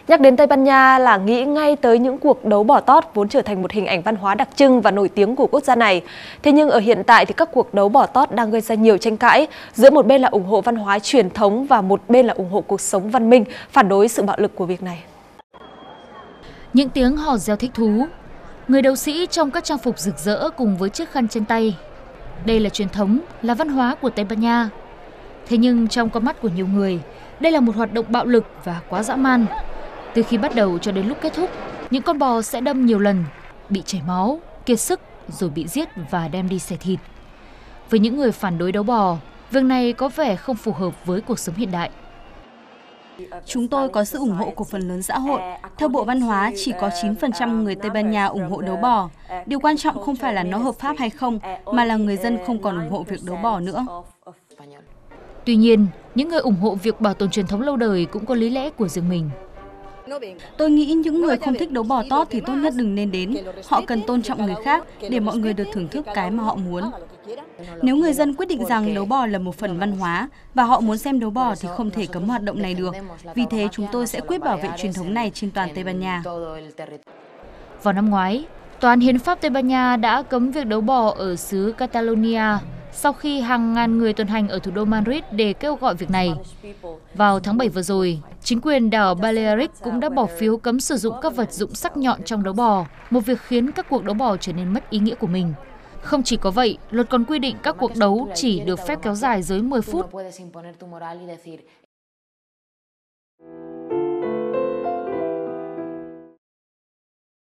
Nhắc đến Tây Ban Nha là nghĩ ngay tới những cuộc đấu bò tót vốn trở thành một hình ảnh văn hóa đặc trưng và nổi tiếng của quốc gia này. Thế nhưng ở hiện tại thì các cuộc đấu bò tót đang gây ra nhiều tranh cãi, giữa một bên là ủng hộ văn hóa truyền thống và một bên là ủng hộ cuộc sống văn minh, phản đối sự bạo lực của việc này. Những tiếng hò reo thích thú, người đấu sĩ trong các trang phục rực rỡ cùng với chiếc khăn trên tay. Đây là truyền thống, là văn hóa của Tây Ban Nha. Thế nhưng trong con mắt của nhiều người, đây là một hoạt động bạo lực và quá dã man. Từ khi bắt đầu cho đến lúc kết thúc, những con bò sẽ đâm nhiều lần, bị chảy máu, kiệt sức rồi bị giết và đem đi xẻ thịt. Với những người phản đối đấu bò, việc này có vẻ không phù hợp với cuộc sống hiện đại. Chúng tôi có sự ủng hộ của phần lớn xã hội. Theo Bộ Văn hóa, chỉ có 9% người Tây Ban Nha ủng hộ đấu bò. Điều quan trọng không phải là nó hợp pháp hay không, mà là người dân không còn ủng hộ việc đấu bò nữa. Tuy nhiên, những người ủng hộ việc bảo tồn truyền thống lâu đời cũng có lý lẽ của riêng mình. Tôi nghĩ những người không thích đấu bò tót thì tốt nhất đừng nên đến. Họ cần tôn trọng người khác để mọi người được thưởng thức cái mà họ muốn. Nếu người dân quyết định rằng đấu bò là một phần văn hóa và họ muốn xem đấu bò thì không thể cấm hoạt động này được. Vì thế chúng tôi sẽ quyết bảo vệ truyền thống này trên toàn Tây Ban Nha. Vào năm ngoái, Tòa án Hiến pháp Tây Ban Nha đã cấm việc đấu bò ở xứ Catalonia sau khi hàng ngàn người tuần hành ở thủ đô Madrid để kêu gọi việc này. Vào tháng 7 vừa rồi, chính quyền đảo Balearic cũng đã bỏ phiếu cấm sử dụng các vật dụng sắc nhọn trong đấu bò, một việc khiến các cuộc đấu bò trở nên mất ý nghĩa của mình. Không chỉ có vậy, luật còn quy định các cuộc đấu chỉ được phép kéo dài dưới 10 phút.